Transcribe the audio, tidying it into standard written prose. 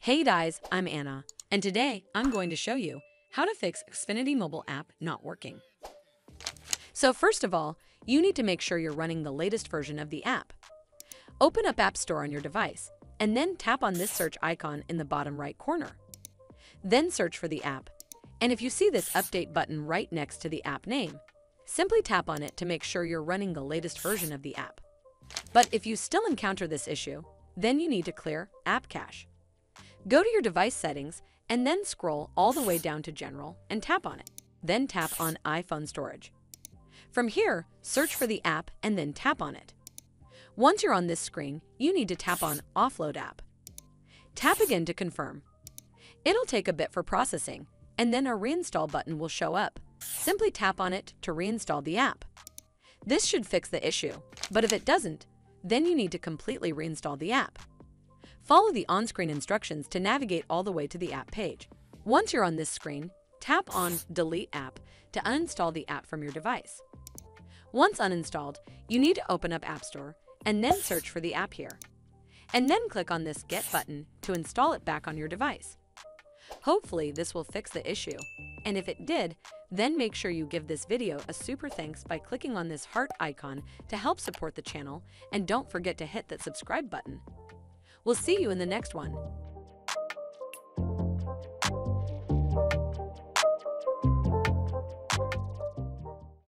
Hey guys, I'm Anna, and today I'm going to show you how to fix Xfinity mobile app not working. So first of all, you need to make sure you're running the latest version of the app. Open up App Store on your device, and then tap on this search icon in the bottom right corner. Then search for the app, and if you see this update button right next to the app name, simply tap on it to make sure you're running the latest version of the app. But if you still encounter this issue, then you need to clear App Cache. Go to your device settings and then scroll all the way down to General and tap on it. Then tap on iPhone Storage. From here, search for the app and then tap on it. Once you're on this screen, you need to tap on Offload App. Tap again to confirm. It'll take a bit for processing, and then a Reinstall button will show up. Simply tap on it to reinstall the app. This should fix the issue, but if it doesn't, then you need to completely reinstall the app. Follow the on-screen instructions to navigate all the way to the app page. Once you're on this screen, tap on Delete App to uninstall the app from your device. Once uninstalled, you need to open up App Store and then search for the app here. And then click on this Get button to install it back on your device. Hopefully this will fix the issue, and if it did, then make sure you give this video a super thanks by clicking on this heart icon to help support the channel, and don't forget to hit that subscribe button. We'll see you in the next one.